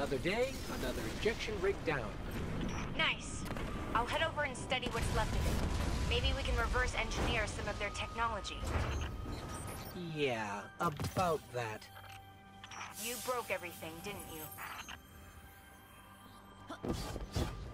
Another day, another injection rig down. Nice. I'll head over and study what's left of it. Maybe we can reverse engineer some of their technology. Yeah, about that. You broke everything, didn't you?